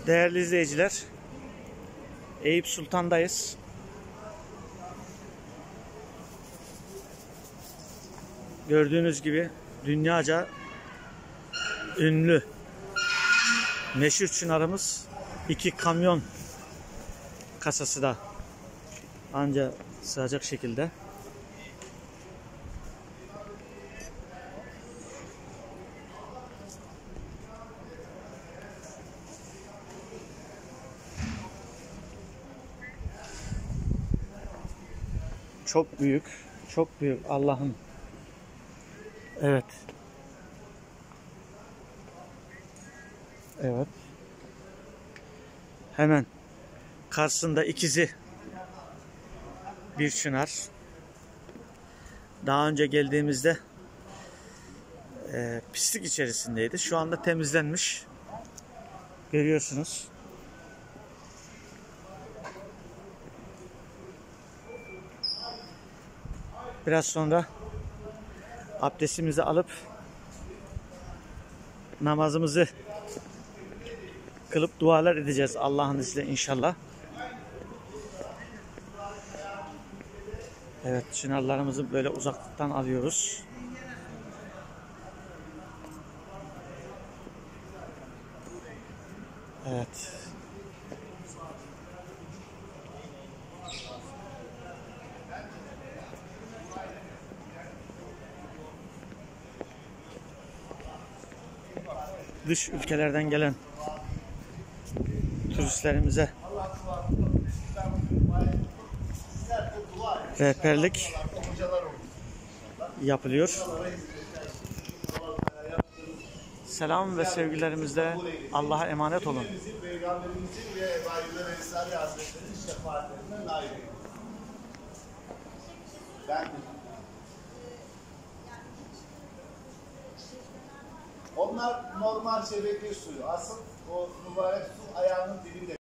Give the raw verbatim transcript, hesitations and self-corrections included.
Değerli izleyiciler, Eyüp Sultan'dayız. Gördüğünüz gibi dünyaca ünlü meşhur çınarımız iki kamyon kasası da anca sığacak şekilde. Çok büyük, çok büyük Allah'ım. Evet. Evet. Hemen karşısında ikizi bir çınar. Daha önce geldiğimizde e, pislik içerisindeydi. Şu anda temizlenmiş. Görüyorsunuz. Biraz sonra abdestimizi alıp namazımızı kılıp dualar edeceğiz Allah'ın izniyle inşallah. Evet, çınarlarımızı böyle uzaklıktan alıyoruz. Evet. Dış ülkelerden gelen turistlerimize rehberlik yapılıyor. Selam ve sevgilerimizle Allah'a emanet olun. Onlar normal şebeke suyu. Asıl o mübarek su ayağının dibinde.